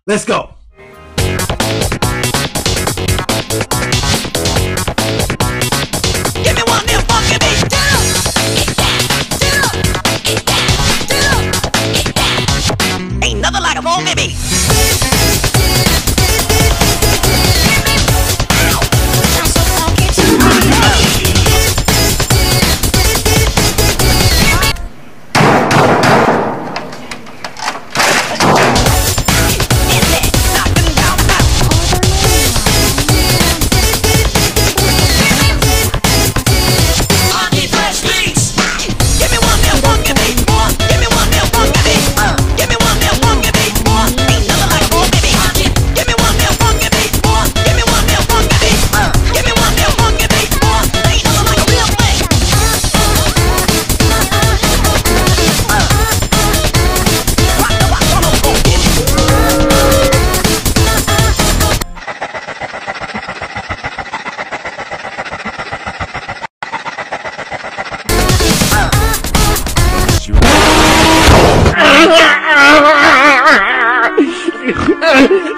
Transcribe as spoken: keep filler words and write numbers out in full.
Let's go. Give me one little funky beat. Get up, get down, get up, get down, get up, get down. Ain't nothing like a funky beat. I'm so funky tonight. Uh,